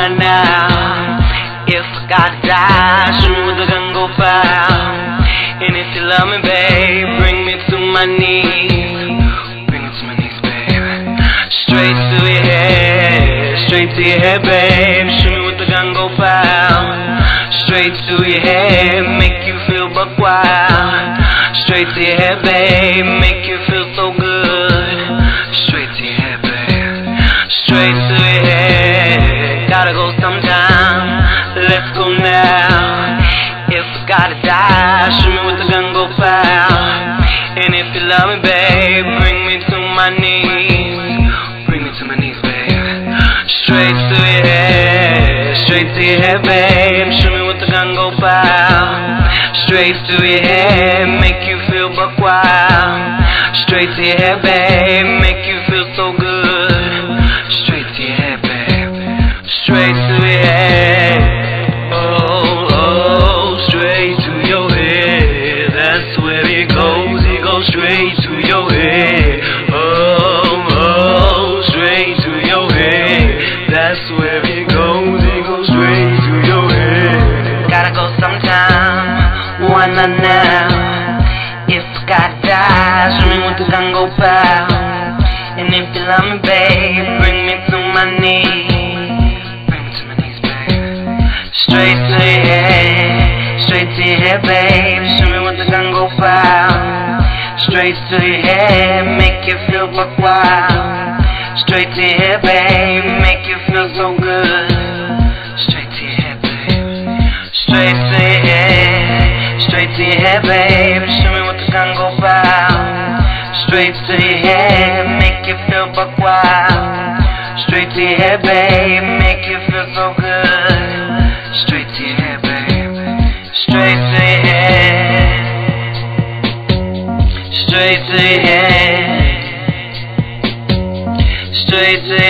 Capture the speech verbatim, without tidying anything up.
night now. If I gotta die, show me what the gun go foul. And if you love me, babe, bring me to my knees. Bring me to my knees, babe. Straight to your head, straight to your head, babe. Show me what the gun go foul. Straight to your head, make you feel buck wild. Straight to your head, babe, make you feel so good. Straight to your head, babe. Straight to your head. Gotta go sometime. Let's go now. If I gotta die, show me what the gun go foul. And if you love me, babe, bring me to my knees. Bring me to my knees, babe. Straight to your head, straight to your head, babe. Show me what the gun go foul. Straight to your head, make you feel buck wild. Straight to your head, babe, make you feel so good. Straight to your head, babe. Straight to your head. Oh, oh, straight to your head. That's where it goes. It goes straight to your head. Oh, oh, straight to your head. That's where it goes. It goes straight to your head. Gotta go sometime. Why not now? If I gotta die, show me what the gun go foul. And if you love me, babe, bring me to my knees. Bring me to my knees, babe. Straight to your head, straight to your head, babe. Show me what the gun go foul. Straight to your head, make you feel buck wild. Straight to your head, babe, make you feel so good. Straight to your head, babe. Straight to your head, straight to your head, babe. Show me what the gun go foul. Straight to your head, make you feel buck wild. Straight to your head, babe, make you feel so good. Straight to your head, babe. Straight to your head. Straight to your head. Straight to your head.